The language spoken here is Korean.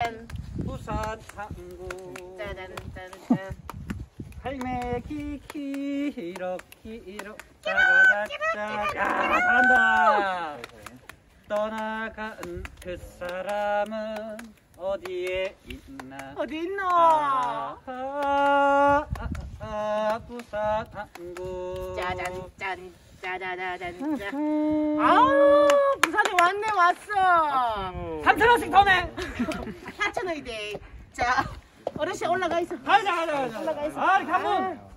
짠. 부산 항구 짜잔짠짠. 할매 길어 짜가자짜 잘한다. 떠나간 그 사람은 어디에 있나? 어디 있노? 부산 항구 짜잔짠. 짜자자잔짠. 아우 부산에 왔어. 3,000원씩 더 내. 4,000원이 돼. 자 어르신 올라가 있어. 가자. 올라가 있어. 아, 이렇게 한 번.